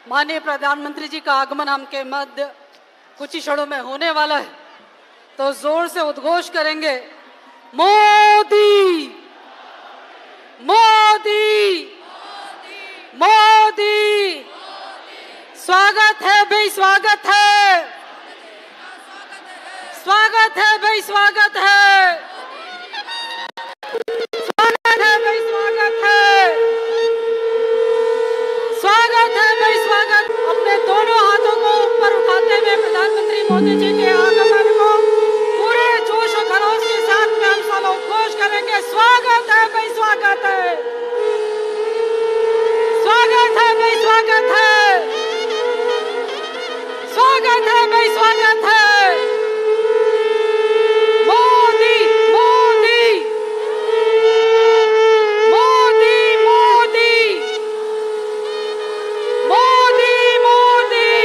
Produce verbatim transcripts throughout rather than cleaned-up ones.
माननीय प्रधानमंत्री जी का आगमन हमके मध्य कुछ ही क्षणों में होने वाला है, तो जोर से उद्घोष करेंगे, मोदी मोदी मोदी। स्वागत है भाई, स्वागत है, स्वागत है भाई, स्वागत है, स्वागत है भाई, स्वागत है, स्वागत है भाई, स्वागत। अपने दोनों हाथों को ऊपर उठाते हुए प्रधानमंत्री मोदी जी के आगमन को पूरे जोश और खरोश के साथ में हम सब उद्घोष करेंगे। स्वागत है भाई, स्वागत है, स्वागत है भाई, स्वागत है, स्वागत है भाई, स्वागत है। मोदी मोदी मोदी मोदी मोदी मोदी।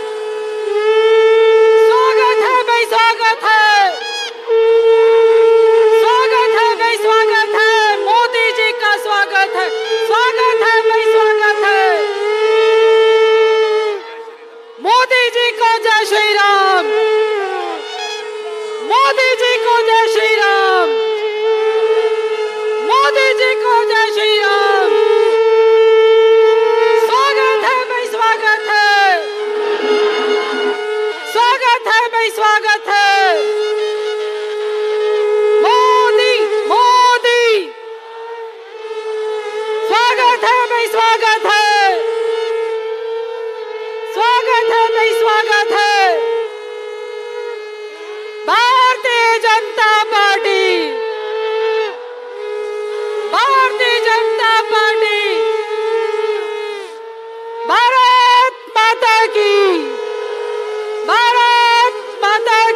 स्वागत है भाई, स्वागत है, स्वागत है भाई, स्वागत है। मोदी जी का स्वागत है, स्वागत है भाई, स्वागत है। मोदी जी को जय श्री राम, मोदी जी को जय श्री राम, मोदी जी को जय श्री राम। स्वागत है भाई, स्वागत है, स्वागत है भाई, स्वागत है। मोदी मोदी। स्वागत है भाई, स्वागत है, स्वागत है भाई, स्वागत है। भारतीय जनता पार्टी, भारतीय जनता पार्टी, भारत माता की, भारत माता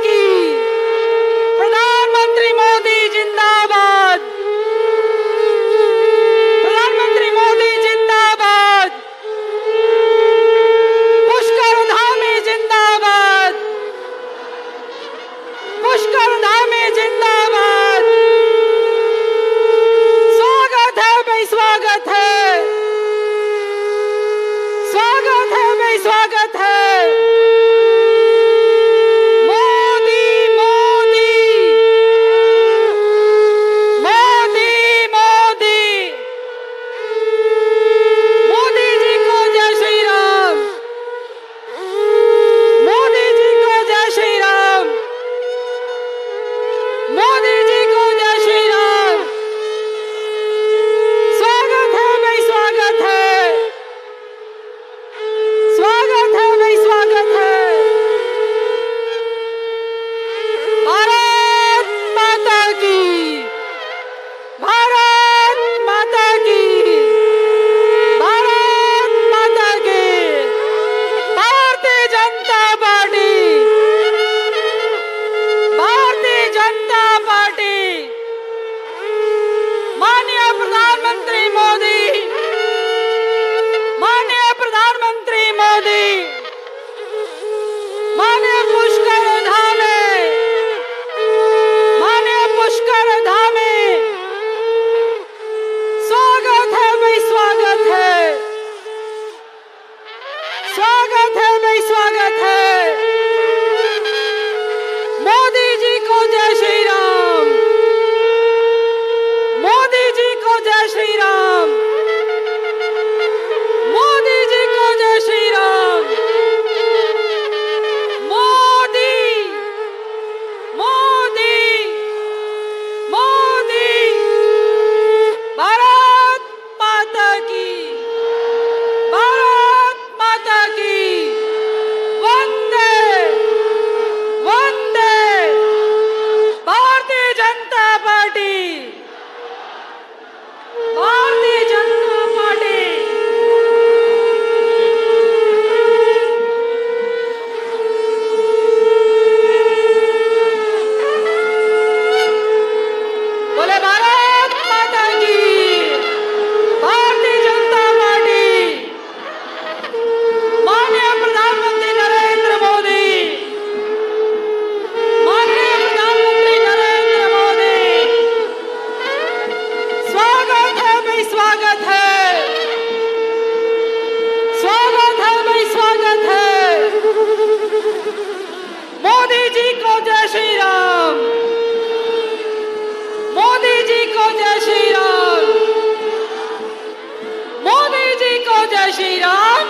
श्री राम,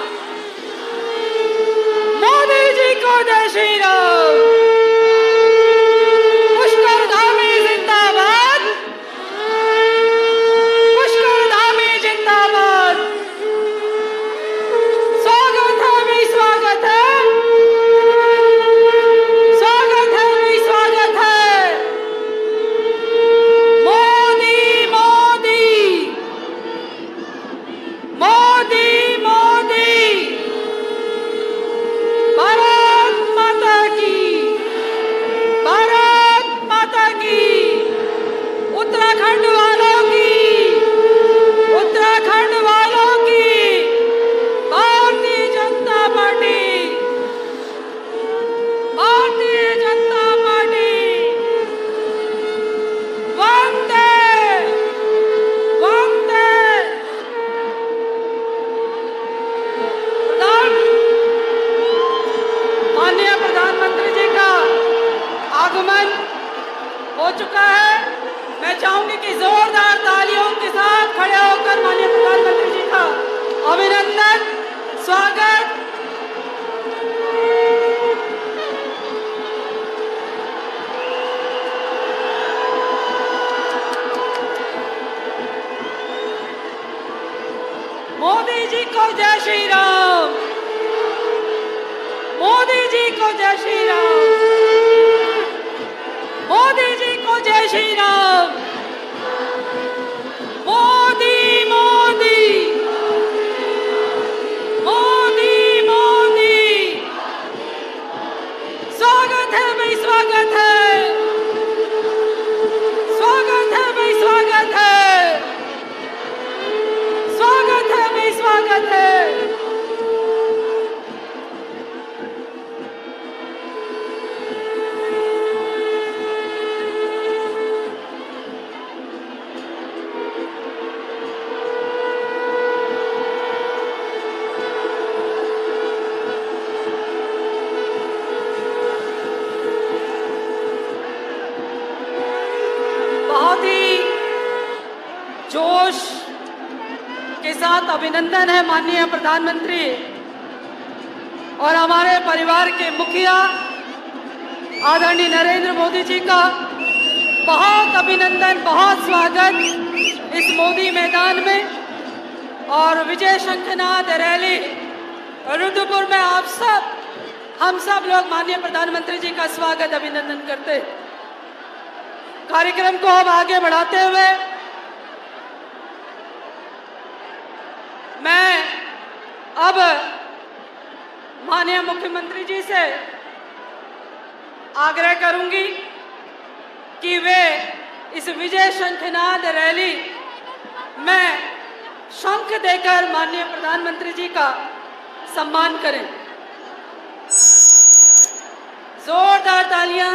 मोदी जी को जय श्री राम। पुष्कर धामी जिंदाबाद, पुष्कर धामी जिंदाबाद। स्वागत है भाई, स्वागत है, स्वागत है भाई, स्वागत है। मोदी मोदी मोदी मोदी, भारत माता की, भारत माता की। उत्तराखंड वालों की, उत्तराखंड वालों की, भारतीय जनता पार्टी, भारतीय जनता पार्टी। वंदे वंदे। प्रधान माननीय प्रधानमंत्री जी का आगमन हो चुका है। मैं चाहूंगी कि जोरदार तालियों के साथ खड़े होकर माननीय प्रधानमंत्री जी का अभिनंदन, स्वागत। मोदी जी को जय श्री राम, मोदी जी को जय श्री राम, मोदी जी को जय श्री राम। मोदी मोदी मोदी मोदी, स्वागत है भाई, स्वागत है, स्वागत है भाई, स्वागत है, स्वागत है भाई, स्वागत है। बहुत ही जोश के साथ अभिनंदन है माननीय प्रधानमंत्री और हमारे परिवार के मुखिया आदरणीय नरेंद्र मोदी जी का। बहुत अभिनंदन, बहुत स्वागत इस मोदी मैदान में। और विजय शंखनाद रैली रुद्रपुर में आप सब, हम सब लोग माननीय प्रधानमंत्री जी का स्वागत अभिनंदन करते हैं। कार्यक्रम को अब आगे बढ़ाते हुए मैं अब माननीय मुख्यमंत्री जी से आग्रह करूंगी कि वे इस विजय शंखनाद रैली में शंख देकर माननीय प्रधानमंत्री जी का सम्मान करें। जोरदार तालियां।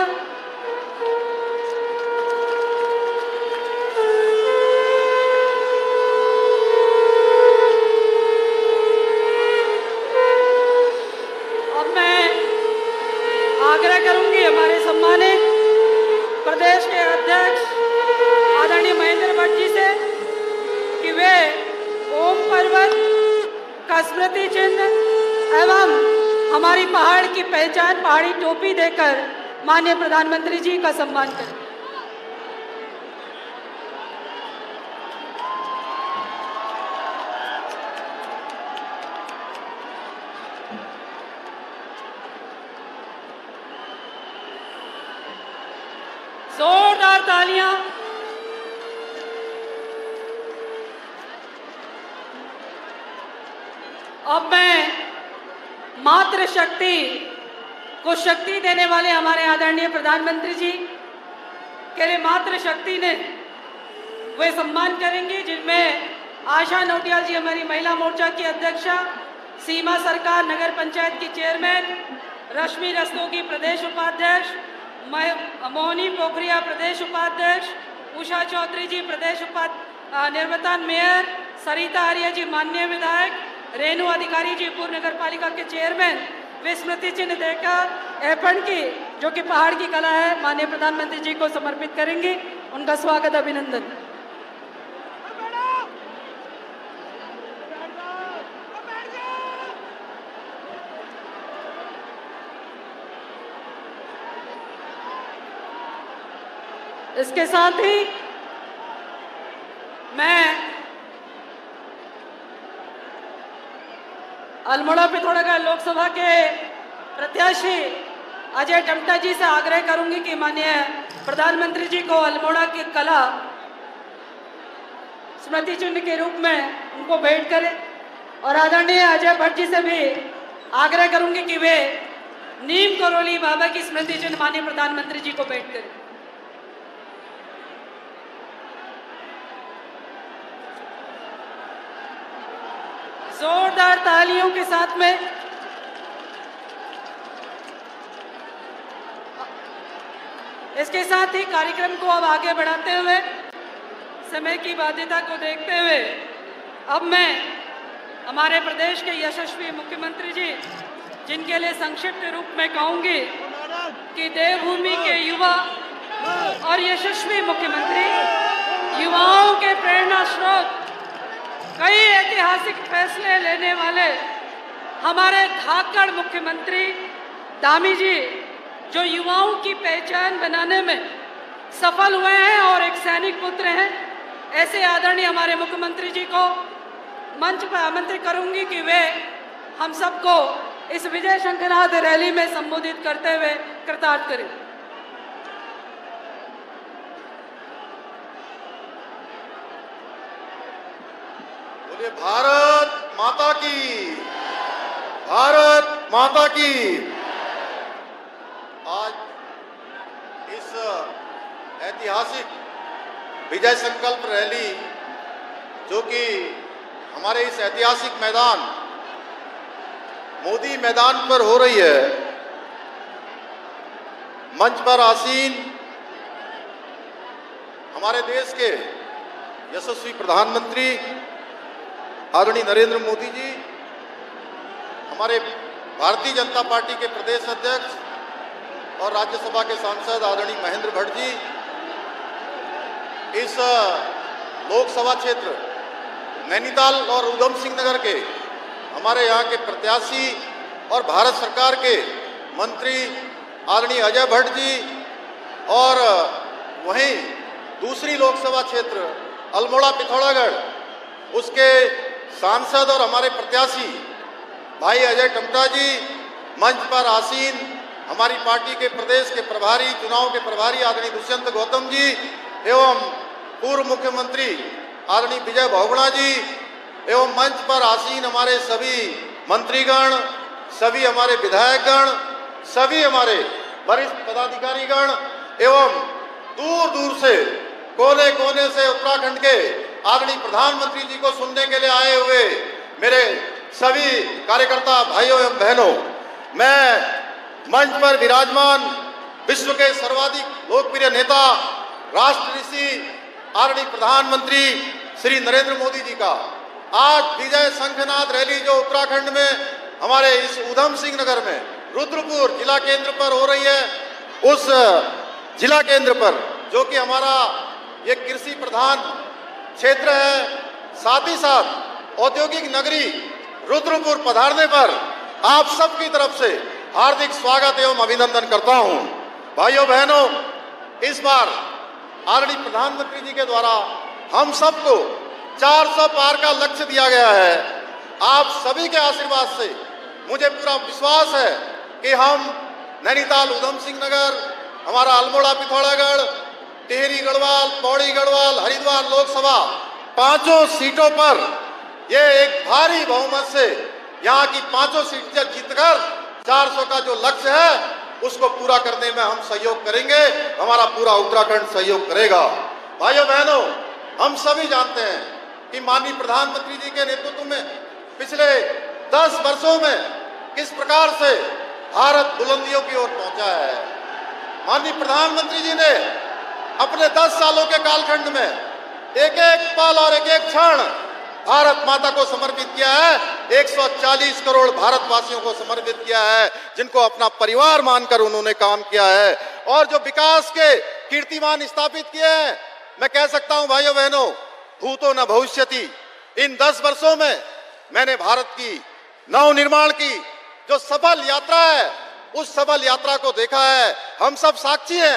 आग्रह करूंगी हमारे सम्मानित प्रदेश के अध्यक्ष आदरणीय महेंद्र भट्ट जी से कि वे ओम पर्वत का स्मृति चिन्ह एवं हमारी पहाड़ की पहचान पहाड़ी टोपी देकर माननीय प्रधानमंत्री जी का सम्मान करें। जोरदार तालियां। अब मैं मातृ शक्ति को शक्ति देने वाले हमारे आदरणीय प्रधानमंत्री जी के लिए मातृ शक्ति ने वे सम्मान करेंगे, जिनमें आशा नोटियाल जी हमारी महिला मोर्चा की अध्यक्षा, सीमा सरकार नगर पंचायत की चेयरमैन, रश्मि रस्तोगी प्रदेश उपाध्यक्ष, मोहनी पोखरिया प्रदेश उपाध्यक्ष, उषा चौधरी जी प्रदेश उपाध्यक्ष, निर्मतान मेयर, सरिता आर्य जी माननीय विधायक, रेणु अधिकारी जी पूर्व नगर पालिका के चेयरमैन, वे स्मृति चिन्ह देकर एपन की जो कि पहाड़ की कला है माननीय प्रधानमंत्री जी को समर्पित करेंगे। उनका स्वागत अभिनंदन। इसके साथ ही मैं अल्मोड़ा पिथौरागढ़ लोकसभा के प्रत्याशी अजय टमटा जी से आग्रह करूंगी कि माननीय प्रधानमंत्री जी को अल्मोड़ा की कला स्मृति चिन्ह के रूप में उनको भेंट करें, और आदरणीय अजय भट्ट जी से भी आग्रह करूंगी कि वे नीम करोली बाबा की स्मृति चिन्ह माननीय प्रधानमंत्री जी को भेंट करें। जोरदार तालियों के साथ में इसके साथ ही कार्यक्रम को अब आगे बढ़ाते हुए समय की बाध्यता को देखते हुए अब मैं हमारे प्रदेश के यशस्वी मुख्यमंत्री जी, जिनके लिए संक्षिप्त रूप में कहूंगी कि देवभूमि के युवा और यशस्वी मुख्यमंत्री, युवाओं के प्रेरणा स्रोत, कई ऐतिहासिक फैसले लेने वाले हमारे धाकड़ मुख्यमंत्री धामी जी, जो युवाओं की पहचान बनाने में सफल हुए हैं और एक सैनिक पुत्र हैं, ऐसे आदरणीय हमारे मुख्यमंत्री जी को मंच पर आमंत्रित करूंगी कि वे हम सबको इस विजय शंखनाद रैली में संबोधित करते हुए कृतार्थ करें। बोलिए भारत माता की, भारत माता की। आज इस ऐतिहासिक विजय संकल्प रैली जो कि हमारे इस ऐतिहासिक मैदान मोदी मैदान पर हो रही है, मंच पर आसीन हमारे देश के यशस्वी प्रधानमंत्री आदरणीय नरेंद्र मोदी जी, हमारे भारतीय जनता पार्टी के प्रदेश अध्यक्ष और राज्यसभा के सांसद आदरणीय महेंद्र भट्ट जी, इस लोकसभा क्षेत्र नैनीताल और उधम सिंह नगर के हमारे यहाँ के प्रत्याशी और भारत सरकार के मंत्री आदरणीय अजय भट्ट जी, और वहीं दूसरी लोकसभा क्षेत्र अल्मोड़ा पिथौरागढ़, उसके सांसद और हमारे प्रत्याशी भाई अजय टमटा जी, मंच पर आसीन हमारी पार्टी के प्रदेश के प्रभारी, चुनाव के प्रभारी आदरणीय दुष्यंत गौतम जी, एवं पूर्व मुख्यमंत्री आदरणीय विजय बहुगुणा जी, एवं मंच पर आसीन हमारे सभी मंत्रीगण, सभी हमारे विधायकगण, सभी हमारे वरिष्ठ पदाधिकारीगण एवं दूर दूर से कोने कोने से उत्तराखंड के आदरणीय प्रधानमंत्री जी को सुनने के लिए आए हुए मेरे सभी कार्यकर्ता भाइयों एवं बहनों, मैं मंच पर विराजमान विश्व के सर्वाधिक लोकप्रिय नेता, राष्ट्र ऋषि आदरणीय प्रधानमंत्री श्री नरेंद्र मोदी जी का आज विजय शंखनाद रैली जो उत्तराखंड में हमारे इस उधम सिंह नगर में रुद्रपुर जिला केंद्र पर हो रही है, उस जिला केंद्र पर जो कि हमारा ये कृषि प्रधान क्षेत्र है, साथ ही साथ औद्योगिक नगरी रुद्रपुर पधारने पर आप सबकी तरफ से हार्दिक स्वागत एवं अभिनंदन करता हूं। भाइयों बहनों, इस बार आदरणीय प्रधानमंत्री जी के द्वारा हम सबको चार सौ पार का लक्ष्य दिया गया है। आप सभी के आशीर्वाद से मुझे पूरा विश्वास है कि हम नैनीताल, उधम सिंह नगर, हमारा अल्मोड़ा पिथौरागढ़, टिहरी गढ़वाल, पौड़ी गढ़वाल, हरिद्वार लोकसभा पांचों सीटों पर ये एक भारी बहुमत से यहाँ की पांचों सीट जीतकर चार सौ का जो लक्ष्य है उसको पूरा करने में हम सहयोग करेंगे, हमारा पूरा उत्तराखंड सहयोग करेगा। भाइयों बहनों, हम सभी जानते हैं कि माननीय प्रधानमंत्री जी के नेतृत्व में पिछले दस वर्षों में किस प्रकार से भारत बुलंदियों की ओर पहुंचा है। माननीय प्रधानमंत्री जी ने अपने दस सालों के कालखंड में एक एक पल और एक एक क्षण भारत माता को समर्पित किया है। एक सौ चालीस करोड़ भारतवासियों को समर्पित किया है, जिनको अपना परिवार मानकर उन्होंने काम किया है और जो विकास के कीर्तिमान स्थापित किए हैं। मैं कह सकता हूं भाइयों बहनों, भूतो न भविष्यति। इन दस वर्षों में मैंने भारत की नव निर्माण की जो सफल यात्रा है, उस सफल यात्रा को देखा है। हम सब साक्षी हैं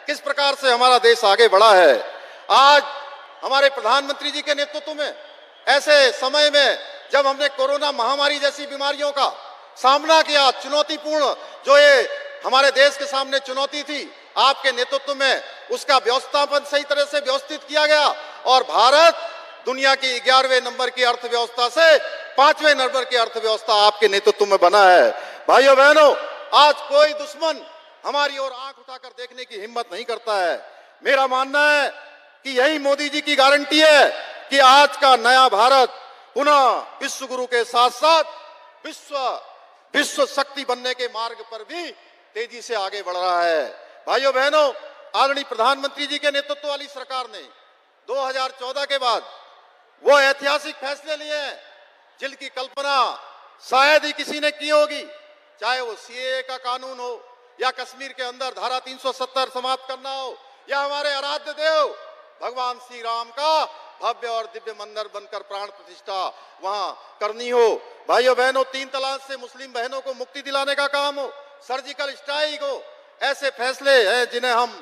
किस प्रकार से हमारा देश आगे बढ़ा है। आज हमारे प्रधानमंत्री जी के नेतृत्व में ऐसे समय में जब हमने कोरोना महामारी जैसी बीमारियों का सामना किया, चुनौतीपूर्ण जो ये हमारे देश के सामने चुनौती थी, आपके नेतृत्व में उसका व्यवस्थापन सही तरह से व्यवस्थित किया गया और भारत दुनिया की ग्यारहवें नंबर की अर्थव्यवस्था से पांचवें नंबर की अर्थव्यवस्था आपके नेतृत्व में बना है। भाइयों बहनों, आज कोई दुश्मन हमारी ओर आंख उठाकर देखने की हिम्मत नहीं करता है। मेरा मानना है कि यही मोदी जी की गारंटी है कि आज का नया भारत पुनः विश्व गुरु के साथ साथ विश्व विश्व शक्ति बनने के मार्ग पर भी तेजी से आगे बढ़ रहा है। भाइयों बहनों, आदरणीय प्रधानमंत्री जी के नेतृत्व वाली सरकार ने दो हज़ार चौदह के बाद वो ऐतिहासिक फैसले लिए हैं जिनकी कल्पना शायद ही किसी ने की होगी, चाहे वो सीएए का कानून हो या कश्मीर के अंदर धारा तीन सौ सत्तर समाप्त करना हो या हमारे आराध्य देव भगवान श्री राम का भव्य और दिव्य मंदिर बनकर प्राण प्रतिष्ठा वहां करनी हो। भाइयों बहनों, तीन तलाक से मुस्लिम बहनों को मुक्ति दिलाने का काम हो, सर्जिकल स्ट्राइक हो, ऐसे फैसले हैं जिन्हें हम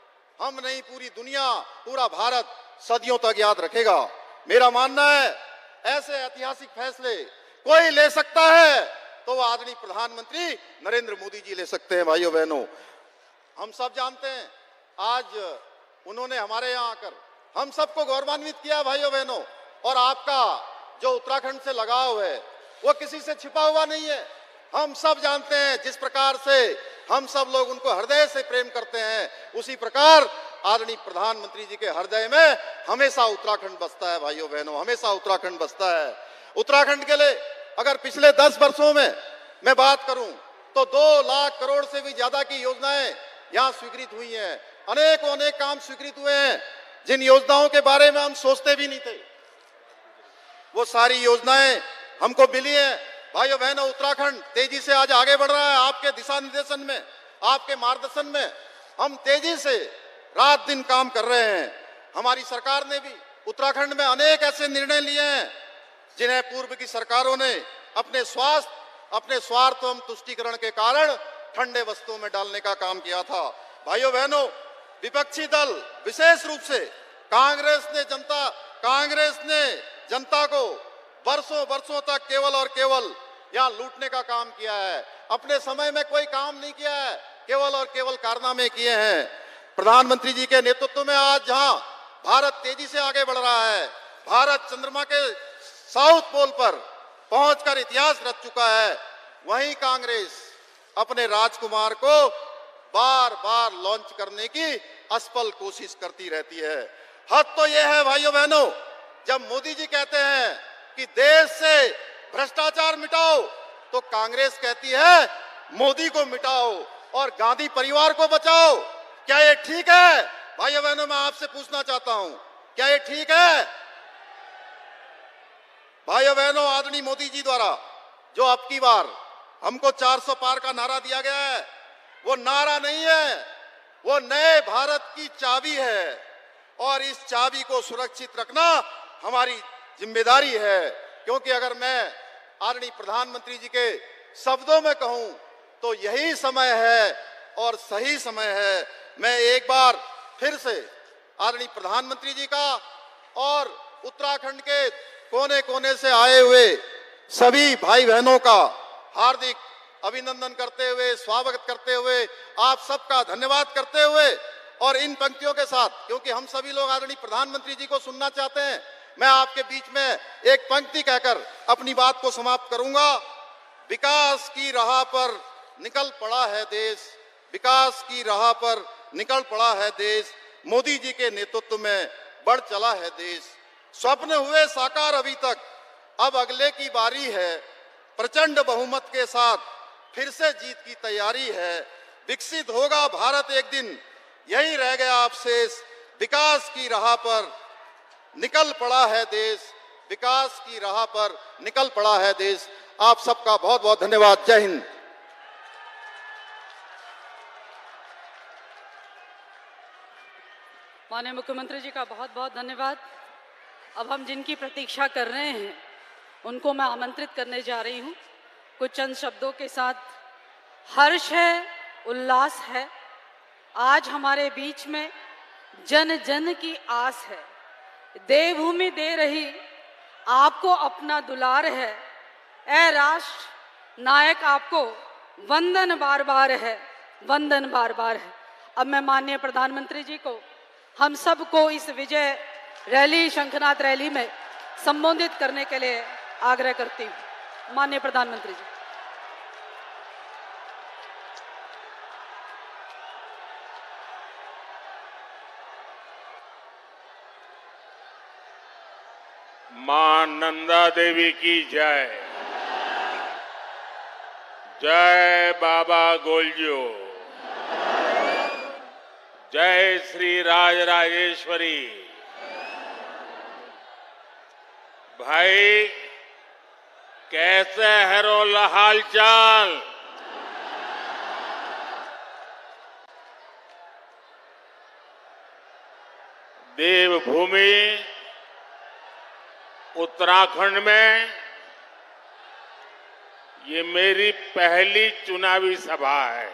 हम नहीं पूरी दुनिया, पूरा भारत सदियों तक याद रखेगा। मेरा मानना है ऐसे ऐतिहासिक फैसले कोई ले सकता है तो वो आदरणीय प्रधानमंत्री नरेंद्र मोदी जी ले सकते हैं। भाइयों बहनों, हम सब जानते हैं आज उन्होंने हमारे यहाँ आकर हम सबको गौरवान्वित किया। भाइयों बहनों, और आपका जो उत्तराखंड से लगाव है वो किसी से छिपा हुआ नहीं है। हम सब जानते हैं जिस प्रकार से हम सब लोग उनको हृदय से प्रेम करते हैं, उसी प्रकार आदरणीय प्रधानमंत्री जी के हृदय में हमेशा उत्तराखंड बसता है। भाइयों बहनों, हमेशा उत्तराखंड बसता है। उत्तराखंड के लिए अगर पिछले दस वर्षों में मैं बात करूं तो दो लाख करोड़ से भी ज्यादा की योजनाएं यहाँ स्वीकृत हुई हैं। अनेकों अनेक काम स्वीकृत हुए हैं जिन योजनाओं के बारे में हम सोचते भी नहीं थे, वो सारी योजनाएं हमको मिली हैं। भाइयों बहनों, उत्तराखंड तेजी से आज आगे बढ़ रहा है। आपके दिशा निर्देशन में, आपके मार्गदर्शन में हम तेजी से रात दिन काम कर रहे हैं। हमारी सरकार ने भी उत्तराखंड में अनेक ऐसे निर्णय लिए हैं जिन्हें पूर्व की सरकारों ने अपने स्वास्थ्य, अपने स्वार्थ एवं तुष्टीकरण के कारण ठंडे वस्तुओं में डालने का काम किया था। भाइयों बहनों, विपक्षी दल विशेष रूप से कांग्रेस ने जनता कांग्रेस ने जनता को वर्षों वर्षों तक केवल और केवल यहाँ लूटने का काम किया है। अपने समय में कोई काम नहीं किया है, केवल और केवल कारनामे किए हैं। प्रधानमंत्री जी के नेतृत्व में आज जहाँ भारत तेजी से आगे बढ़ रहा है, भारत चंद्रमा के साउथ पोल पर पहुंचकर इतिहास रच चुका है, वहीं कांग्रेस अपने राजकुमार को बार बार लॉन्च करने की असफल कोशिश करती रहती है। हद तो यह है भाइयों बहनों, जब मोदी जी कहते हैं कि देश से भ्रष्टाचार मिटाओ तो कांग्रेस कहती है मोदी को मिटाओ और गांधी परिवार को बचाओ। क्या ये ठीक है? भाइयों बहनों, मैं आपसे पूछना चाहता हूं, क्या ये ठीक है? भाइयों बहनों, आदरणीय मोदी जी द्वारा जो अब की बार हमको चार सौ पार का नारा दिया गया है, वो नारा नहीं है, वो नए भारत की चाबी है और इस चाबी को सुरक्षित रखना हमारी जिम्मेदारी है। क्योंकि अगर मैं आदरणीय प्रधानमंत्री जी के शब्दों में कहूं तो यही समय है और सही समय है। मैं एक बार फिर से आदरणीय प्रधानमंत्री जी का और उत्तराखंड के कोने कोने से आए हुए सभी भाई बहनों का हार्दिक अभिनंदन करते हुए, स्वागत करते हुए, आप सबका धन्यवाद करते हुए और इन पंक्तियों के साथ, क्योंकि हम सभी लोग आदरणीय प्रधानमंत्री जी को सुनना चाहते हैं, मैं आपके बीच में एक पंक्ति कहकर अपनी बात को समाप्त करूंगा। विकास की राह पर निकल पड़ा है देश, विकास की राह पर निकल पड़ा है देश, मोदी जी के नेतृत्व में बढ़ चला है देश। स्वप्न हुए साकार अभी तक, अब अगले की बारी है, प्रचंड बहुमत के साथ फिर से जीत की तैयारी है। विकसित होगा भारत एक दिन, यही रह गया अवशेष, विकास की राह पर निकल पड़ा है देश, विकास की राह पर निकल पड़ा है देश। आप सबका बहुत बहुत धन्यवाद। जय हिंद। माननीय मुख्यमंत्री जी का बहुत बहुत धन्यवाद। अब हम जिनकी प्रतीक्षा कर रहे हैं उनको मैं आमंत्रित करने जा रही हूं। कुछ चंद शब्दों के साथ हर्ष है, उल्लास है। आज हमारे बीच में जन जन की आस है, देवभूमि दे रही आपको अपना दुलार है। ऐ राष्ट्र नायक आपको वंदन बार बार है, वंदन बार बार है। अब मैं माननीय प्रधानमंत्री जी को, हम सबको इस विजय रैली, शंखनाद रैली में संबोधित करने के लिए आग्रह करती हूँ। माननीय प्रधानमंत्री जी। मां नंदा देवी की जय। जय बाबा गोलजू। जय श्री राजराजेश्वरी। भाई कैसे है रो हाल चाल? देवभूमि उत्तराखंड में ये मेरी पहली चुनावी सभा है।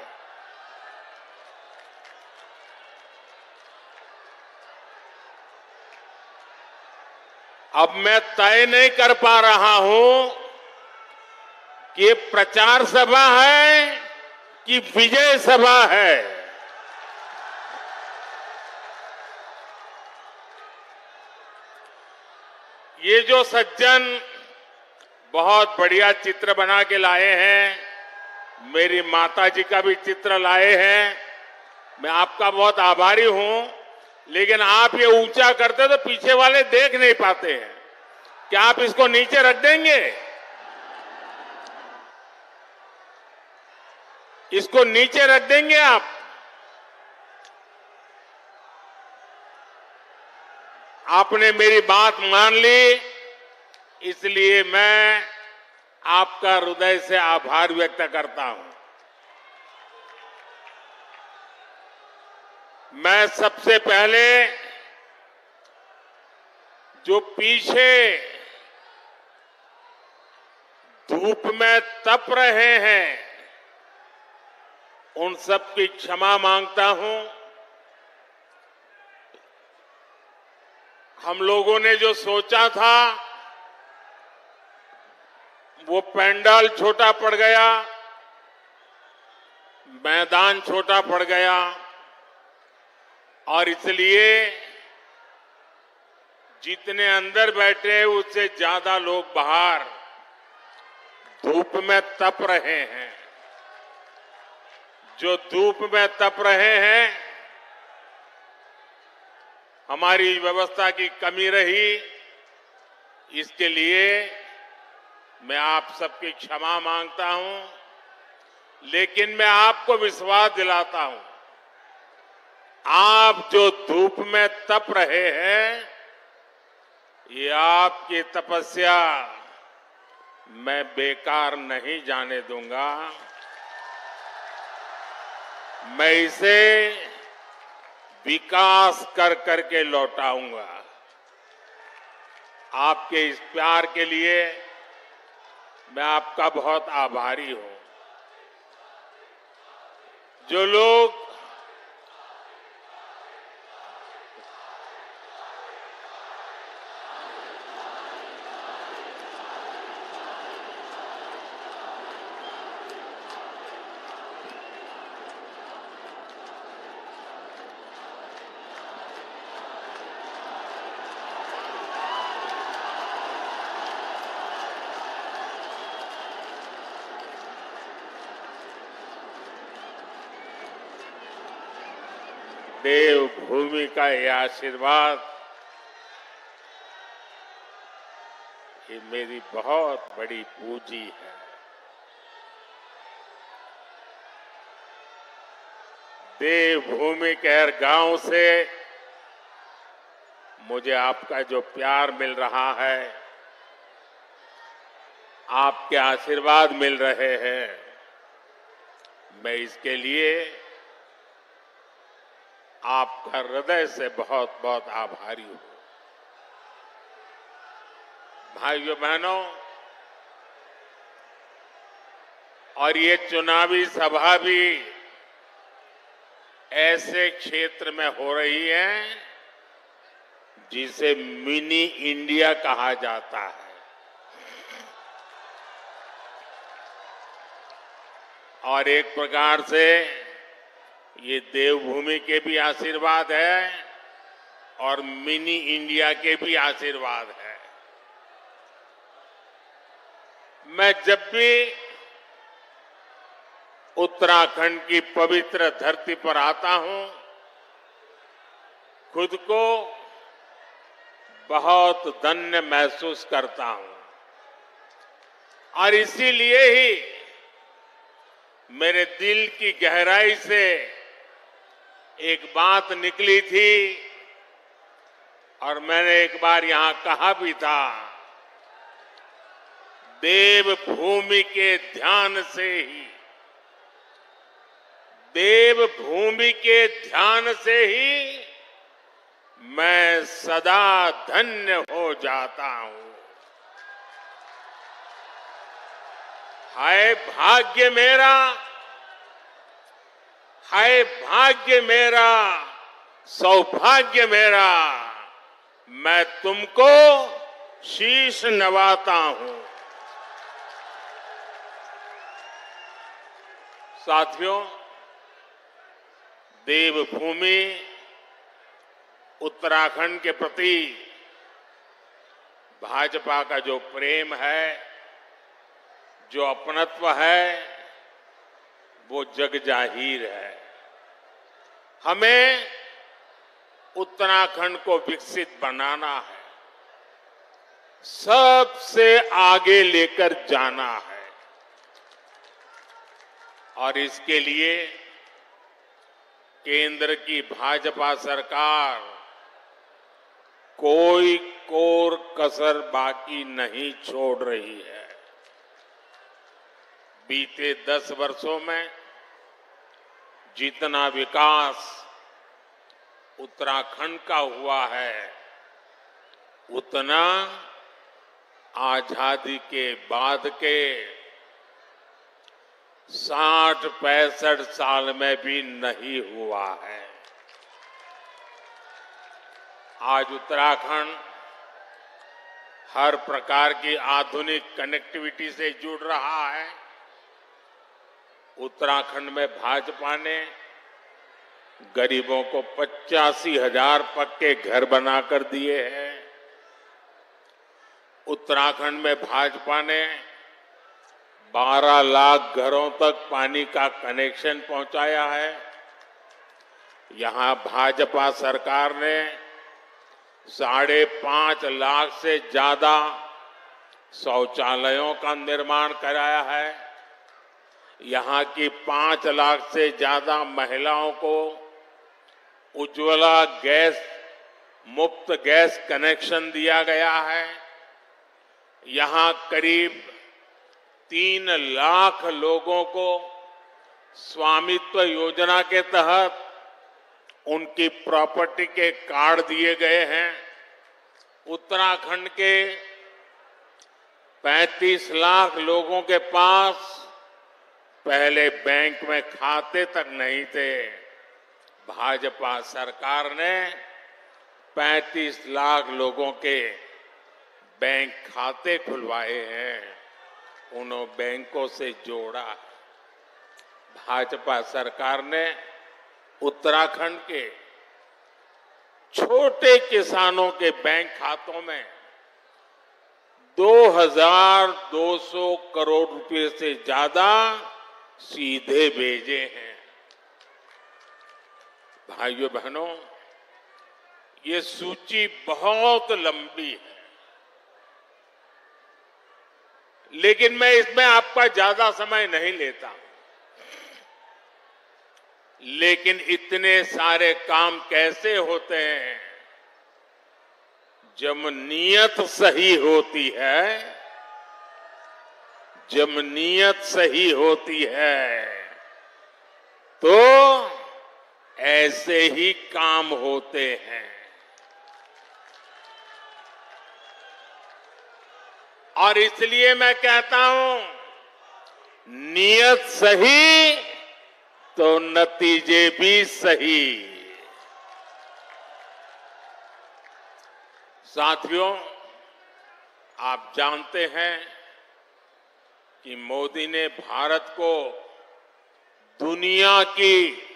अब मैं तय नहीं कर पा रहा हूं कि ये प्रचार सभा है कि विजय सभा है। ये जो सज्जन बहुत बढ़िया चित्र बना के लाए हैं, मेरी माता जी का भी चित्र लाए हैं, मैं आपका बहुत आभारी हूं। लेकिन आप ये ऊंचा करते तो पीछे वाले देख नहीं पाते हैं। क्या आप इसको नीचे रख देंगे? इसको नीचे रख देंगे आप? आपने मेरी बात मान ली, इसलिए मैं आपका हृदय से आभार व्यक्त करता हूं। मैं सबसे पहले जो पीछे धूप में तप रहे हैं, उन सब की क्षमा मांगता हूं। हम लोगों ने जो सोचा था वो पंडाल छोटा पड़ गया, मैदान छोटा पड़ गया, और इसलिए जितने अंदर बैठे उससे ज्यादा लोग बाहर धूप में तप रहे हैं। जो धूप में तप रहे हैं, हमारी व्यवस्था की कमी रही, इसके लिए मैं आप सबकी क्षमा मांगता हूं। लेकिन मैं आपको विश्वास दिलाता हूं, आप जो धूप में तप रहे हैं, ये आपकी तपस्या मैं बेकार नहीं जाने दूंगा। मैं इसे विकास कर करके लौटाऊंगा। आपके इस प्यार के लिए मैं आपका बहुत आभारी हूं। जो लोग देवभूमि का यह आशीर्वाद, ये मेरी बहुत बड़ी पूंजी है। देवभूमि के हर गांव से मुझे आपका जो प्यार मिल रहा है, आपके आशीर्वाद मिल रहे हैं, मैं इसके लिए आपका हृदय से बहुत बहुत आभारी हूं। भाइयों बहनों, और ये चुनावी सभा भी ऐसे क्षेत्र में हो रही है जिसे मिनी इंडिया कहा जाता है। और एक प्रकार से ये देवभूमि के भी आशीर्वाद है और मिनी इंडिया के भी आशीर्वाद है। मैं जब भी उत्तराखंड की पवित्र धरती पर आता हूं, खुद को बहुत धन्य महसूस करता हूं। और इसीलिए ही मेरे दिल की गहराई से एक बात निकली थी और मैंने एक बार यहां कहा भी था, देवभूमि के ध्यान से ही देवभूमि के ध्यान से ही मैं सदा धन्य हो जाता हूं। हाय भाग्य मेरा, हाय भाग्य मेरा, सौभाग्य मेरा, मैं तुमको शीश नवाता हूं। साथियों, देवभूमि उत्तराखंड के प्रति भाजपा का जो प्रेम है, जो अपनत्व है, वो जग जाहिर है। हमें उत्तराखंड को विकसित बनाना है, सबसे आगे लेकर जाना है और इसके लिए केंद्र की भाजपा सरकार कोई कोर कसर बाकी नहीं छोड़ रही है। बीते दस वर्षों में जितना विकास उत्तराखंड का हुआ है, उतना आजादी के बाद के साठ पैंसठ साल में भी नहीं हुआ है। आज उत्तराखंड हर प्रकार की आधुनिक कनेक्टिविटी से जुड़ रहा है। उत्तराखंड में भाजपा ने गरीबों को पचासी हजार पक्के घर बनाकर दिए हैं। उत्तराखंड में भाजपा ने बारह लाख घरों तक पानी का कनेक्शन पहुंचाया है। यहां भाजपा सरकार ने साढ़े पांच लाख से ज्यादा शौचालयों का निर्माण कराया है। यहां की पांच लाख से ज्यादा महिलाओं को उज्ज्वला गैस मुफ्त गैस कनेक्शन दिया गया है। यहां करीब तीन लाख लोगों को स्वामित्व योजना के तहत उनकी प्रॉपर्टी के कार्ड दिए गए हैं। उत्तराखंड के पैंतीस लाख लोगों के पास पहले बैंक में खाते तक नहीं थे। भाजपा सरकार ने पैंतीस लाख लोगों के बैंक खाते खुलवाए हैं, उन्होंने बैंकों से जोड़ा। भाजपा सरकार ने उत्तराखंड के छोटे किसानों के बैंक खातों में दो हज़ार दो सौ करोड़ रुपए से ज्यादा सीधे भेजे हैं। भाइयों बहनों, ये सूची बहुत लंबी है, लेकिन मैं इसमें आपका ज्यादा समय नहीं लेता। लेकिन इतने सारे काम कैसे होते हैं? जब नीयत सही होती है, जब नीयत सही होती है तो ऐसे ही काम होते हैं। और इसलिए मैं कहता हूं, नीयत सही तो नतीजे भी सही। साथियों, आप जानते हैं कि मोदी ने भारत को दुनिया की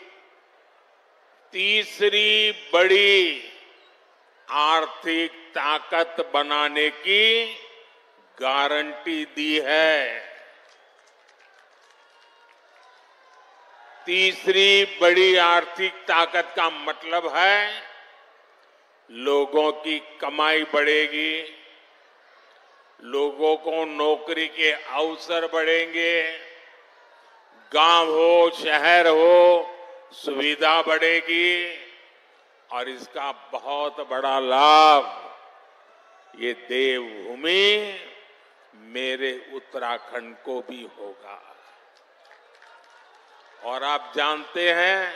तीसरी बड़ी आर्थिक ताकत बनाने की गारंटी दी है। तीसरी बड़ी आर्थिक ताकत का मतलब है लोगों की कमाई बढ़ेगी, लोगों को नौकरी के अवसर बढ़ेंगे, गांव हो शहर हो सुविधा बढ़ेगी और इसका बहुत बड़ा लाभ ये देवभूमि मेरे उत्तराखंड को भी होगा। और आप जानते हैं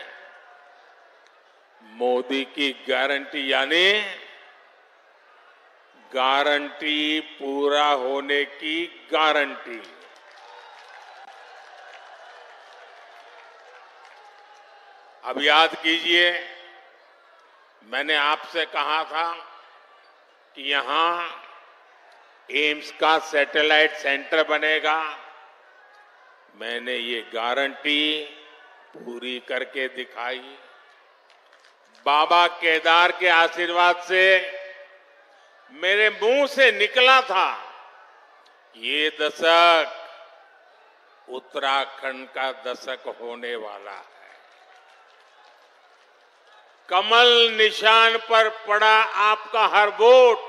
मोदी की गारंटी यानी गारंटी पूरा होने की गारंटी। अब याद कीजिए, मैंने आपसे कहा था कि यहां एम्स का सैटेलाइट सेंटर बनेगा। मैंने ये गारंटी पूरी करके दिखाई। बाबा केदार के आशीर्वाद से मेरे मुंह से निकला था, ये दशक उत्तराखंड का दशक होने वाला है। कमल निशान पर पड़ा आपका हर वोट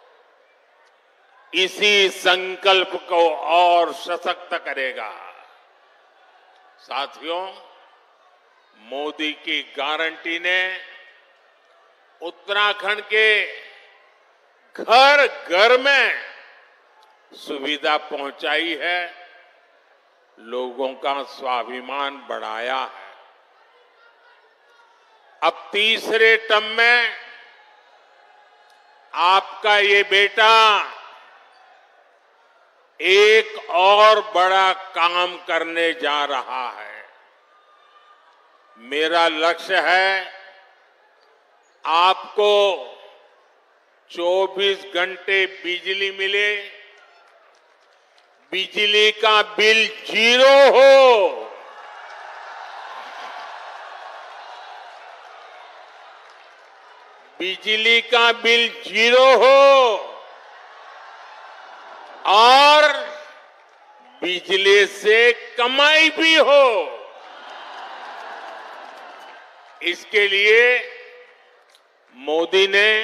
इसी संकल्प को और सशक्त करेगा। साथियों, मोदी की गारंटी ने उत्तराखंड के घर घर में सुविधा पहुंचाई है, लोगों का स्वाभिमान बढ़ाया है। अब तीसरे टर्म में आपका ये बेटा एक और बड़ा काम करने जा रहा है। मेरा लक्ष्य है आपको चौबीस घंटे बिजली मिले, बिजली का बिल जीरो हो, बिजली का बिल जीरो हो और बिजली से कमाई भी हो। इसके लिए मोदी ने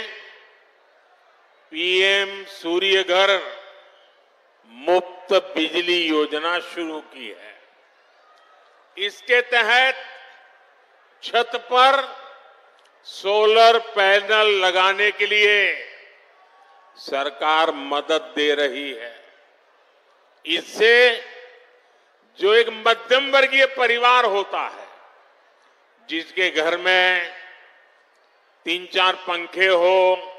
पीएम सूर्य घर मुफ्त बिजली योजना शुरू की है। इसके तहत छत पर सोलर पैनल लगाने के लिए सरकार मदद दे रही है। इससे जो एक मध्यम वर्गीय परिवार होता है, जिसके घर में तीन चार पंखे हो,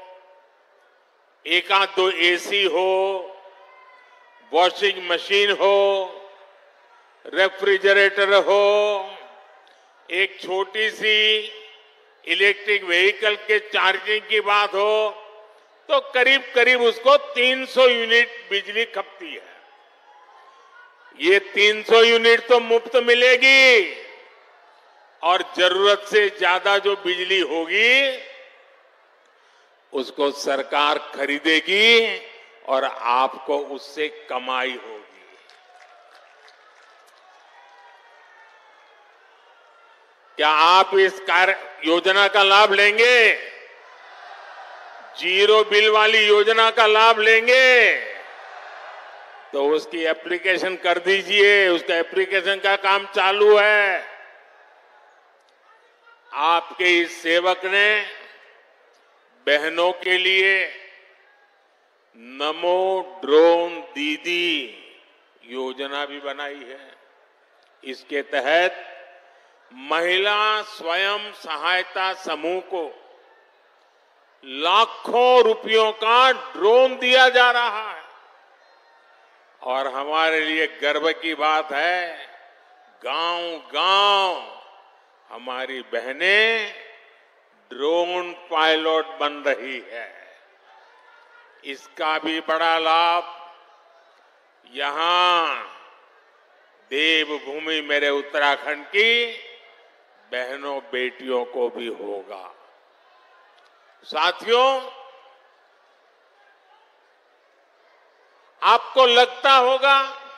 एक आध दो एसी हो, वॉशिंग मशीन हो, रेफ्रिजरेटर हो, एक छोटी सी इलेक्ट्रिक व्हीकल के चार्जिंग की बात हो, तो करीब करीब उसको तीन सौ यूनिट बिजली खपती है। ये तीन सौ यूनिट तो मुफ्त मिलेगी और जरूरत से ज्यादा जो बिजली होगी उसको सरकार खरीदेगी और आपको उससे कमाई होगी। क्या आप इस कार्य योजना का लाभ लेंगे? जीरो बिल वाली योजना का लाभ लेंगे? तो उसकी एप्लीकेशन कर दीजिए। उसका एप्लीकेशन का काम चालू है। आपके इस सेवक ने बहनों के लिए नमो ड्रोन दीदी योजना भी बनाई है। इसके तहत महिला स्वयं सहायता समूह को लाखों रुपयों का ड्रोन दिया जा रहा है। और हमारे लिए गर्व की बात है, गांव गांव हमारी बहनें ड्रोन पायलट बन रही है। इसका भी बड़ा लाभ यहां देवभूमि मेरे उत्तराखंड की बहनों बेटियों को भी होगा। साथियों, आपको लगता होगा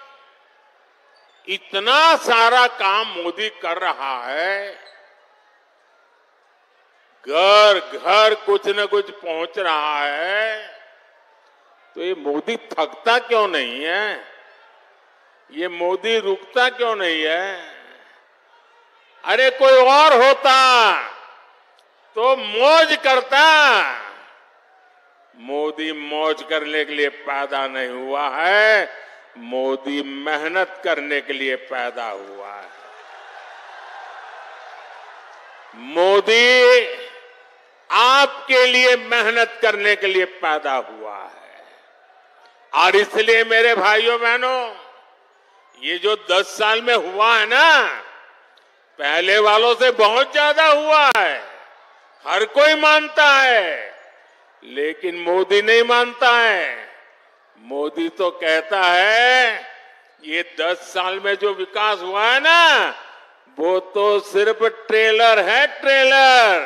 इतना सारा काम मोदी कर रहा है, घर घर कुछ न कुछ पहुंच रहा है, तो ये मोदी थकता क्यों नहीं है? ये मोदी रुकता क्यों नहीं है? अरे कोई और होता तो मौज करता। मोदी मौज करने के लिए पैदा नहीं हुआ है, मोदी मेहनत करने के लिए पैदा हुआ है। मोदी आपके लिए मेहनत करने के लिए पैदा हुआ है। और इसलिए मेरे भाइयों बहनों, ये जो दस साल में हुआ है ना, पहले वालों से बहुत ज्यादा हुआ है। हर कोई मानता है, लेकिन मोदी नहीं मानता है। मोदी तो कहता है ये दस साल में जो विकास हुआ है ना, वो तो सिर्फ ट्रेलर है, ट्रेलर।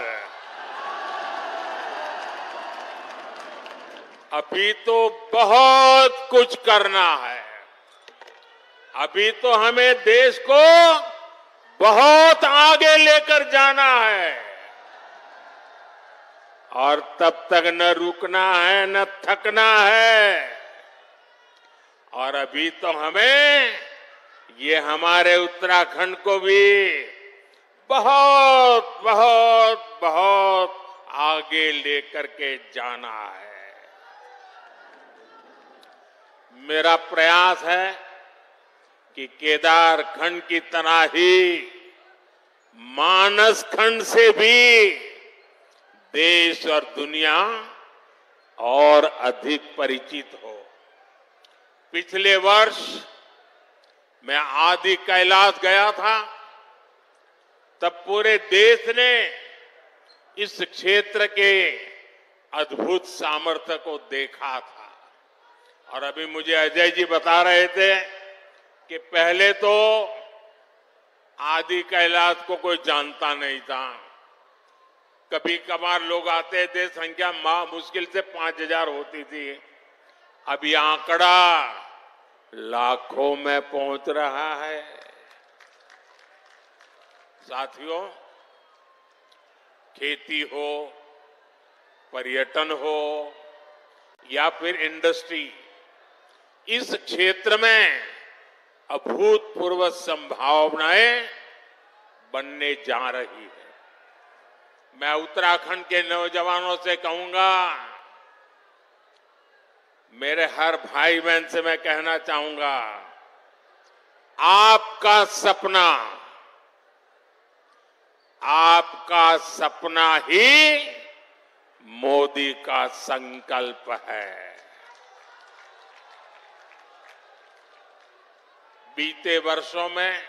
अभी तो बहुत कुछ करना है। अभी तो हमें देश को बहुत आगे लेकर जाना है, और तब तक न रुकना है न थकना है। और अभी तो हमें ये हमारे उत्तराखंड को भी बहुत बहुत बहुत आगे लेकर के जाना है। मेरा प्रयास है कि केदार खंड की तरह ही मानस खंड से भी देश और दुनिया और अधिक परिचित हो। पिछले वर्ष मैं आदि कैलाश गया था, तब पूरे देश ने इस क्षेत्र के अद्भुत सामर्थ्य को देखा था। और अभी मुझे अजय जी बता रहे थे कि पहले तो आदि कैलाश को कोई जानता नहीं था। कभी कभार लोग आते थे, संख्या मुश्किल से पांच हजार होती थी। अब ये आंकड़ा लाखों में पहुंच रहा है। साथियों, खेती हो, पर्यटन हो या फिर इंडस्ट्री, इस क्षेत्र में अभूतपूर्व संभावनाएं बनने जा रही है। मैं उत्तराखंड के नौजवानों से कहूंगा, मेरे हर भाई बहन से मैं कहना चाहूंगा, आपका सपना आपका सपना ही मोदी का संकल्प है। बीते वर्षों में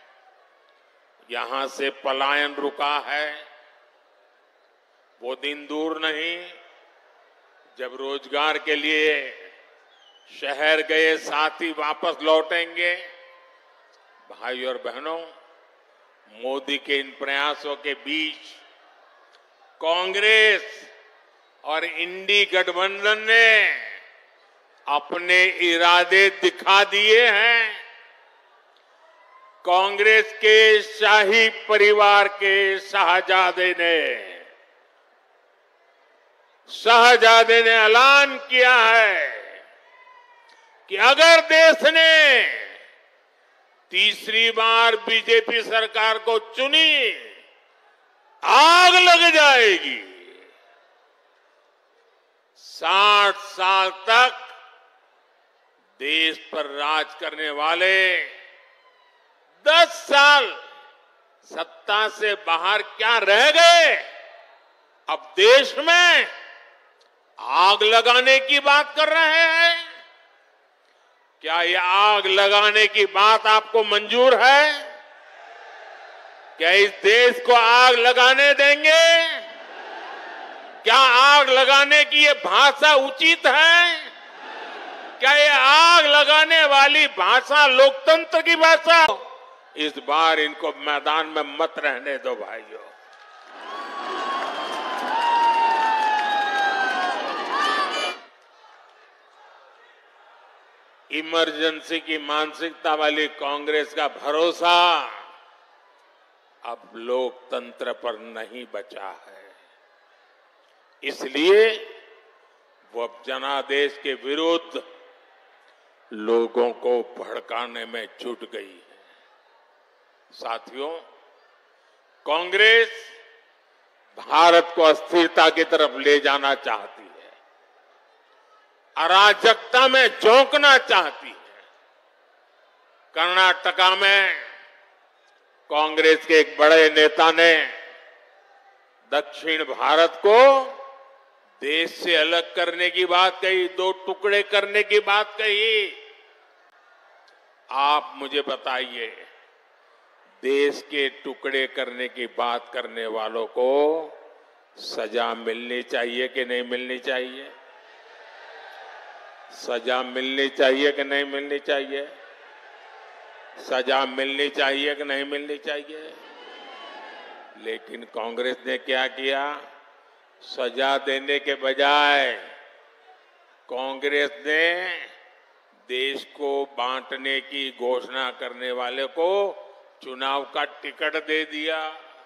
यहां से पलायन रुका है। वो दिन दूर नहीं जब रोजगार के लिए शहर गए साथी वापस लौटेंगे। भाई और बहनों, मोदी के इन प्रयासों के बीच कांग्रेस और इंडी गठबंधन ने अपने इरादे दिखा दिए हैं। कांग्रेस के शाही परिवार के शाहजादे ने शाहजादे ने ऐलान किया है कि अगर देश ने तीसरी बार बीजेपी सरकार को चुनी, आग लग जाएगी। साठ साल तक देश पर राज करने वाले दस साल सत्ता से बाहर क्या रह गए, अब देश में आग लगाने की बात कर रहे हैं। क्या ये आग लगाने की बात आपको मंजूर है? क्या इस देश को आग लगाने देंगे? क्या आग लगाने की ये भाषा उचित है? क्या ये आग लगाने वाली भाषा लोकतंत्र की भाषा? इस बार इनको मैदान में मत रहने दो भाइयों। इमरजेंसी की मानसिकता वाली कांग्रेस का भरोसा अब लोकतंत्र पर नहीं बचा है, इसलिए वो अब जनादेश के विरुद्ध लोगों को भड़काने में जुट गई है। साथियों, कांग्रेस भारत को अस्थिरता की तरफ ले जाना चाहती है, अराजकता में झोंकना चाहती है। कर्नाटका में कांग्रेस के एक बड़े नेता ने दक्षिण भारत को देश से अलग करने की बात कही, दो टुकड़े करने की बात कही। आप मुझे बताइए, देश के टुकड़े करने की बात करने वालों को सजा मिलनी चाहिए कि नहीं मिलनी चाहिए? सजा मिलनी चाहिए कि नहीं मिलनी चाहिए? सजा मिलनी चाहिए कि नहीं मिलनी चाहिए? लेकिन कांग्रेस ने क्या किया? सजा देने के बजाय कांग्रेस ने देश को बांटने की घोषणा करने वाले को चुनाव का टिकट दे दिया।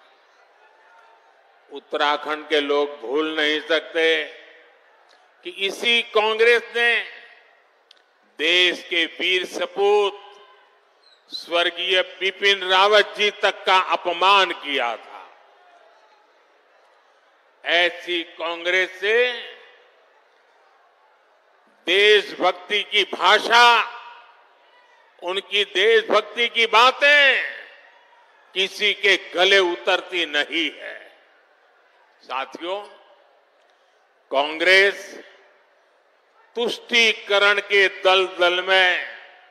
उत्तराखंड के लोग भूल नहीं सकते कि इसी कांग्रेस ने देश के वीर सपूत स्वर्गीय बिपिन रावत जी तक का अपमान किया था। ऐसी कांग्रेस से देशभक्ति की भाषा, उनकी देशभक्ति की बातें किसी के गले उतरती नहीं है। साथियों, कांग्रेस तुष्टीकरण के दलदल में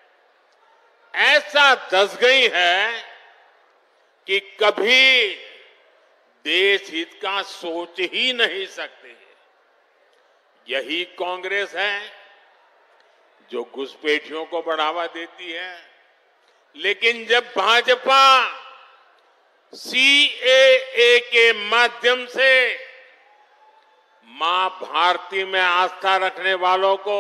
ऐसा धंस गई है कि कभी देश हित का सोच ही नहीं सकते। यही कांग्रेस है जो घुसपैठियों को बढ़ावा देती है, लेकिन जब भाजपा सीएए के माध्यम से मां भारती में आस्था रखने वालों को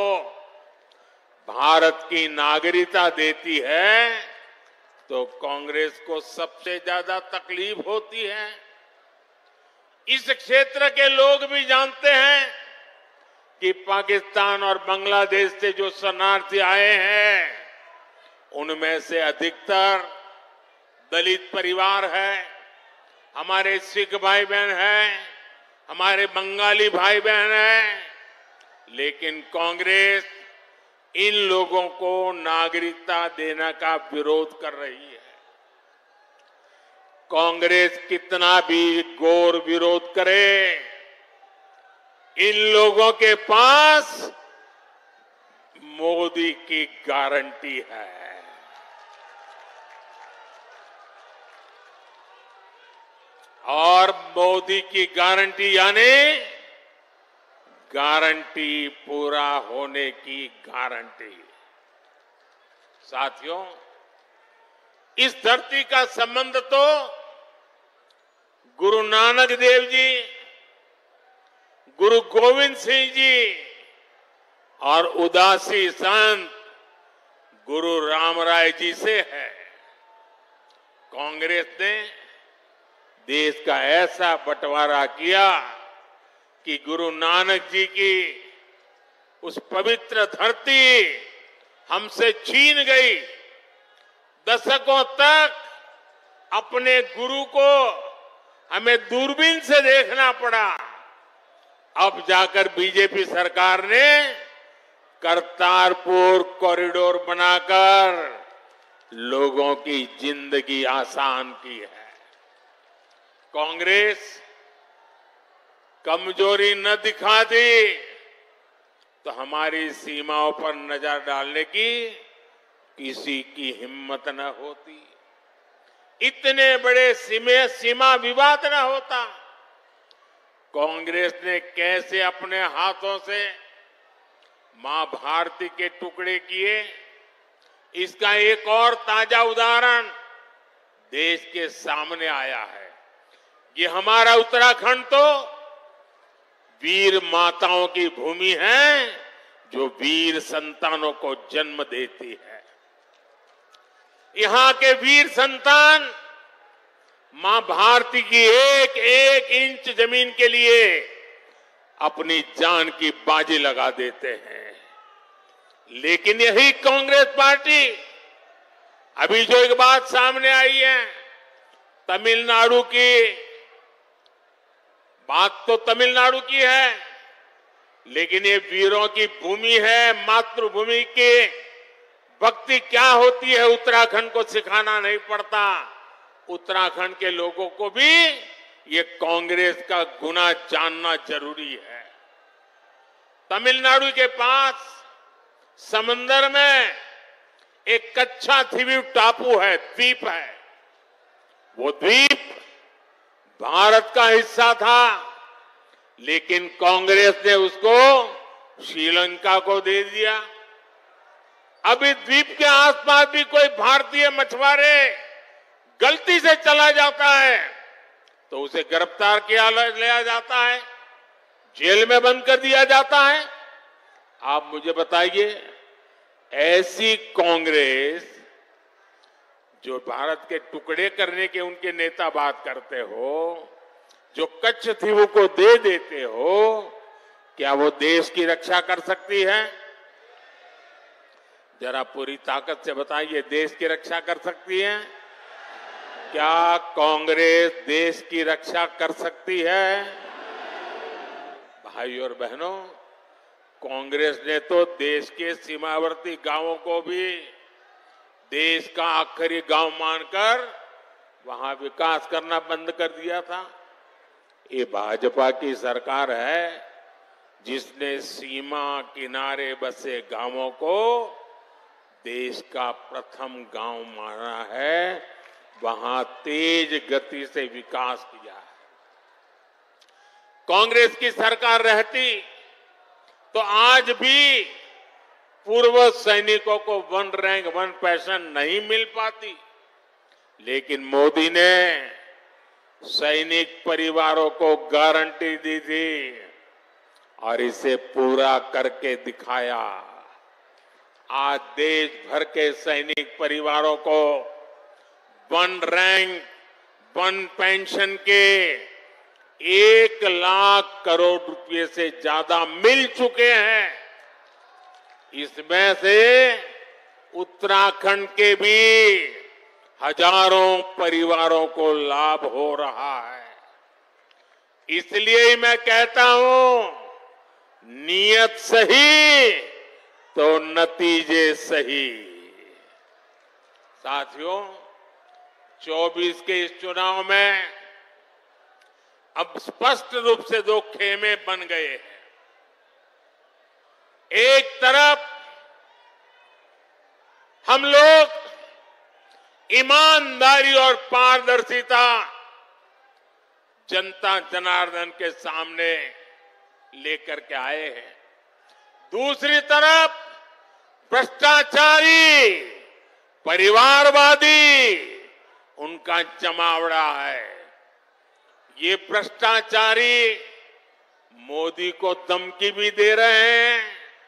भारत की नागरिकता देती है, तो कांग्रेस को सबसे ज्यादा तकलीफ होती है। इस क्षेत्र के लोग भी जानते हैं कि पाकिस्तान और बांग्लादेश से जो शरणार्थी आए हैं, उनमें से अधिकतर दलित परिवार है, हमारे सिख भाई बहन हैं, हमारे बंगाली भाई बहन हैं। लेकिन कांग्रेस इन लोगों को नागरिकता देने का विरोध कर रही है। कांग्रेस कितना भी घोर विरोध करे, इन लोगों के पास मोदी की गारंटी है। और मोदी की गारंटी यानी गारंटी पूरा होने की गारंटी। साथियों, इस धरती का संबंध तो गुरु नानक देव जी, गुरु गोविंद सिंह जी और उदासी संत गुरु रामराय जी से है। कांग्रेस ने देश का ऐसा बंटवारा किया कि गुरु नानक जी की उस पवित्र धरती हमसे छीन गई। दशकों तक अपने गुरु को हमें दूरबीन से देखना पड़ा। अब जाकर बीजेपी सरकार ने करतारपुर कॉरिडोर बनाकर लोगों की जिंदगी आसान की है। कांग्रेस कमजोरी न दिखाती तो हमारी सीमाओं पर नजर डालने की किसी की हिम्मत न होती। इतने बड़े सीमे सीमा विवाद न होता। कांग्रेस ने कैसे अपने हाथों से मां भारती के टुकड़े किए, इसका एक और ताजा उदाहरण देश के सामने आया है। ये हमारा उत्तराखंड तो वीर माताओं की भूमि है, जो वीर संतानों को जन्म देती है। यहां के वीर संतान मां भारती की एक एक इंच जमीन के लिए अपनी जान की बाजी लगा देते हैं। लेकिन यही कांग्रेस पार्टी, अभी जो एक बात सामने आई है तमिलनाडु की, बात तो तमिलनाडु की है, लेकिन ये वीरों की भूमि है, मातृभूमि की भक्ति क्या होती है उत्तराखंड को सिखाना नहीं पड़ता। उत्तराखंड के लोगों को भी ये कांग्रेस का गुना जानना जरूरी है। तमिलनाडु के पास समंदर में एक कच्छा द्वीप टापू है, द्वीप है। वो द्वीप भारत का हिस्सा था, लेकिन कांग्रेस ने उसको श्रीलंका को दे दिया। अभी द्वीप के आसपास भी कोई भारतीय मछुआरे गलती से चला जाता है तो उसे गिरफ्तार किया लिया जाता है, जेल में बंद कर दिया जाता है। आप मुझे बताइए, ऐसी कांग्रेस जो भारत के टुकड़े करने के उनके नेता बात करते हो, जो कच्छ द्वीप को दे देते हो, क्या वो देश की रक्षा कर सकती है? जरा पूरी ताकत से बताइए, देश की रक्षा कर सकती है? क्या कांग्रेस देश की रक्षा कर सकती है? भाई और बहनों, कांग्रेस ने तो देश के सीमावर्ती गांवों को भी देश का आखिरी गांव मानकर वहां विकास करना बंद कर दिया था। ये भाजपा की सरकार है जिसने सीमा किनारे बसे गांवों को देश का प्रथम गांव माना है, वहां तेज गति से विकास किया है। कांग्रेस की सरकार रहती तो आज भी पूर्व सैनिकों को वन रैंक वन पेंशन नहीं मिल पाती, लेकिन मोदी ने सैनिक परिवारों को गारंटी दी थी और इसे पूरा करके दिखाया। आज देश भर के सैनिक परिवारों को वन रैंक वन पेंशन के एक लाख करोड़ रुपए से ज्यादा मिल चुके हैं। इसमें से उत्तराखंड के भी हजारों परिवारों को लाभ हो रहा है। इसलिए ही मैं कहता हूं, नीयत सही तो नतीजे सही। साथियों, चौबीस के इस चुनाव में अब स्पष्ट रूप से दो खेमे बन गए हैं। एक तरफ हम लोग ईमानदारी और पारदर्शिता जनता जनार्दन के सामने लेकर के आए हैं। दूसरी तरफ भ्रष्टाचारी, परिवारवादी उनका जमावड़ा है। ये भ्रष्टाचारी मोदी को धमकी भी दे रहे हैं,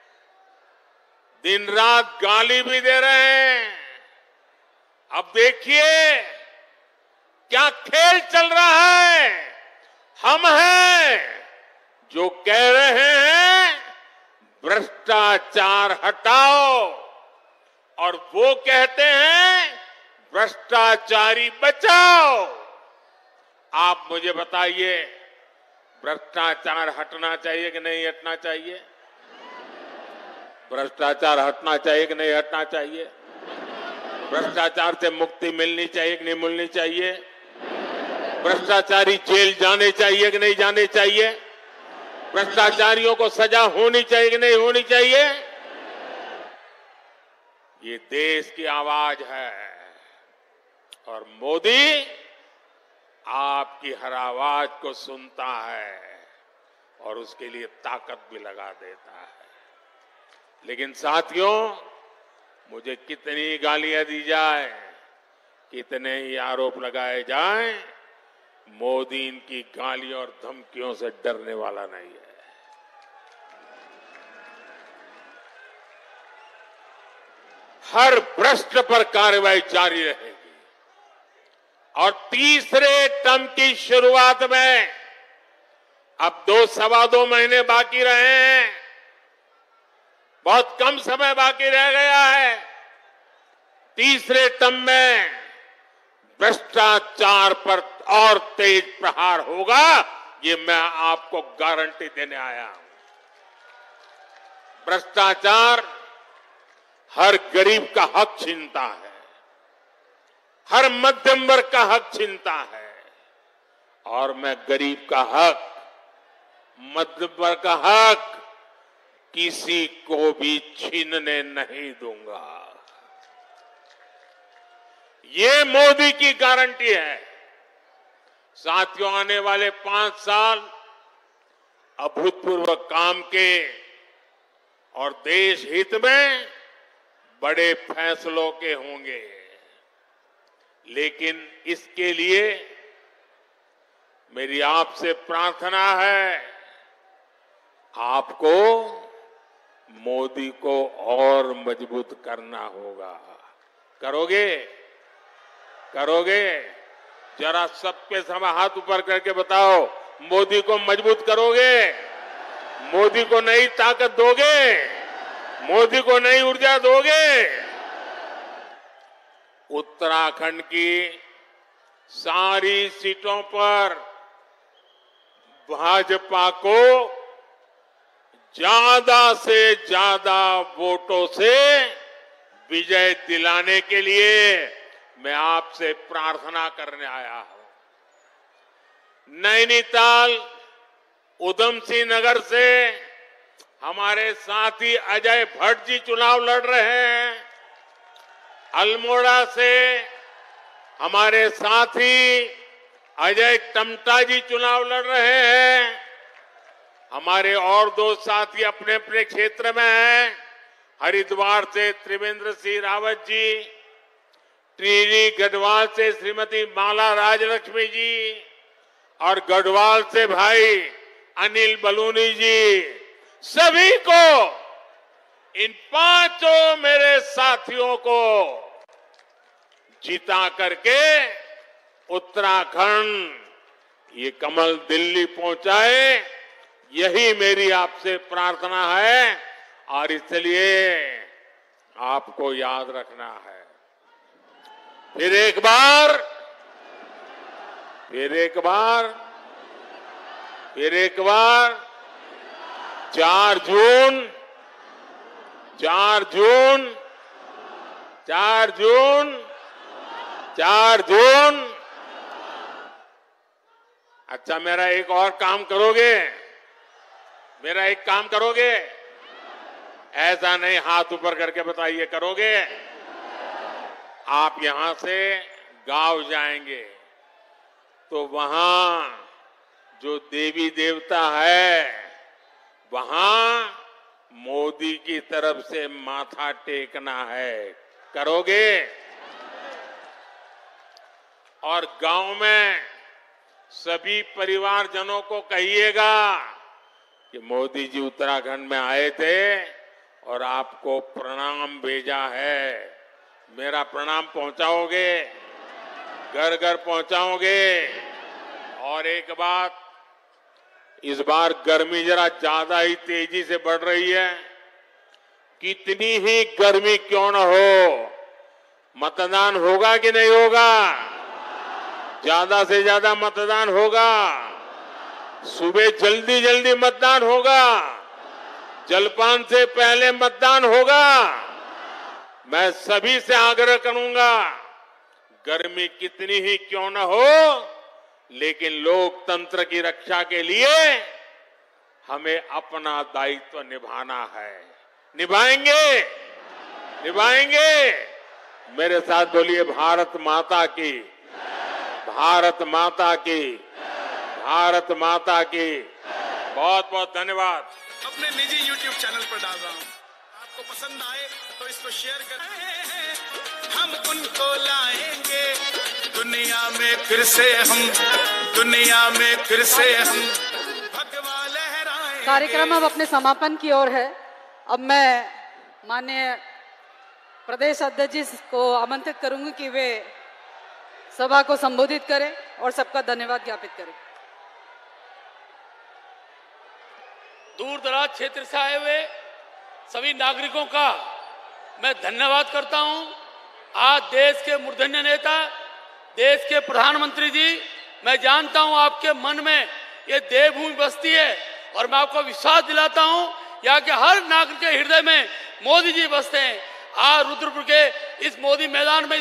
दिन रात गाली भी दे रहे हैं। अब देखिए क्या खेल चल रहा है। हम हैं जो कह रहे हैं भ्रष्टाचार हटाओ, और वो कहते हैं भ्रष्टाचारी बचाओ। आप मुझे बताइए, भ्रष्टाचार हटना चाहिए कि नहीं हटना चाहिए? भ्रष्टाचार हटना चाहिए कि नहीं हटना चाहिए? भ्रष्टाचार से मुक्ति मिलनी चाहिए कि नहीं मिलनी चाहिए? भ्रष्टाचारी जेल जाने चाहिए कि नहीं जाने चाहिए? भ्रष्टाचारियों को सजा होनी चाहिए कि नहीं होनी चाहिए? ये देश की आवाज है और मोदी आपकी हर आवाज को सुनता है और उसके लिए ताकत भी लगा देता है। लेकिन साथियों, मुझे कितनी गालियां दी जाए, कितने ही आरोप लगाए जाएं, मोदी इनकी गालियों और धमकियों से डरने वाला नहीं है। हर भ्रष्ट पर कार्रवाई जारी रहेगी और तीसरे टर्म की शुरुआत में अब दो सवा दो महीने बाकी रहे हैं, बहुत कम समय बाकी रह गया है। तीसरे टर्म में भ्रष्टाचार पर और तेज प्रहार होगा, ये मैं आपको गारंटी देने आया हूं। भ्रष्टाचार हर गरीब का हक छीनता है, हर मध्यम वर्ग का हक छीनता है, और मैं गरीब का हक, मध्यम वर्ग का हक किसी को भी छीनने नहीं दूंगा। ये मोदी की गारंटी है। साथियों, आने वाले पांच साल अभूतपूर्व काम के और देश हित में बड़े फैसलों के होंगे, लेकिन इसके लिए मेरी आपसे प्रार्थना है, आपको मोदी को और मजबूत करना होगा। करोगे? करोगे? जरा सबके समय हाथ ऊपर करके बताओ, मोदी को मजबूत करोगे? मोदी को नई ताकत दोगे? मोदी को नई ऊर्जा दोगे? उत्तराखंड की सारी सीटों पर भाजपा को ज्यादा से ज्यादा वोटों से विजय दिलाने के लिए मैं आपसे प्रार्थना करने आया हूं। नैनीताल, उधम सिंह नगर से हमारे साथी अजय भट्ट जी चुनाव लड़ रहे हैं। अल्मोड़ा से हमारे साथी अजय टमटा जी चुनाव लड़ रहे हैं। हमारे और दो साथी अपने अपने क्षेत्र में हैं। हरिद्वार से त्रिवेंद्र सिंह रावत जी, टिहरी गढ़वाल से श्रीमती माला राजलक्ष्मी जी और गढ़वाल से भाई अनिल बलूनी जी, सभी को, इन पांचों मेरे साथियों को जिता करके उत्तराखंड ये कमल दिल्ली पहुंचाए, यही मेरी आपसे प्रार्थना है और इसलिए आपको याद रखना है। फिर एक बार फिर एक बार फिर एक बार चार जून चार जून चार जून चार जून अच्छा, मेरा एक और काम करोगे? मेरा एक काम करोगे? ऐसा नहीं, हाथ ऊपर करके बताइए, करोगे? आप यहां से गांव जाएंगे तो वहां जो देवी देवता है, वहां मोदी की तरफ से माथा टेकना है। करोगे? और गांव में सभी परिवारजनों को कहिएगा कि मोदी जी उत्तराखंड में आए थे और आपको प्रणाम भेजा है। मेरा प्रणाम पहुंचाओगे? घर घर पहुंचाओगे? और एक बात, इस बार गर्मी जरा ज्यादा ही तेजी से बढ़ रही है। कितनी ही गर्मी क्यों न हो, मतदान होगा कि नहीं होगा? ज्यादा से ज्यादा मतदान होगा। सुबह जल्दी जल्दी मतदान होगा, जलपान से पहले मतदान होगा। मैं सभी से आग्रह करूंगा, गर्मी कितनी ही क्यों न हो, लेकिन लोकतंत्र की रक्षा के लिए हमें अपना दायित्व निभाना है। निभाएंगे? निभाएंगे? मेरे साथ बोलिए भारत माता की, भारत माता की, भारत माता की। बहुत बहुत धन्यवाद। अपने निजी यूट्यूब चैनल पर डाल रहा हूँ, आपको पसंद आए तो इसको शेयर करें। हम उनको लाएंगे दुनिया में फिर से, हम दुनिया में फिर से हम भगवा लहराएंगे। कार्यक्रम अब अपने समापन की ओर है। अब मैं माननीय प्रदेश अध्यक्ष जी को आमंत्रित करूंगी कि वे सभा को संबोधित करें और सबका धन्यवाद ज्ञापित करें। दूर दराज क्षेत्र से आए हुए सभी नागरिकों का मैं धन्यवाद करता हूं। आज देश के मूर्धन्य नेता, देश के प्रधानमंत्री जी, मैं जानता हूं आपके मन में ये देवभूमि बसती है और मैं आपको विश्वास दिलाता हूं यहाँ के हर नागरिक के हृदय में मोदी जी बसते हैं। आज रुद्रपुर के इस मोदी मैदान में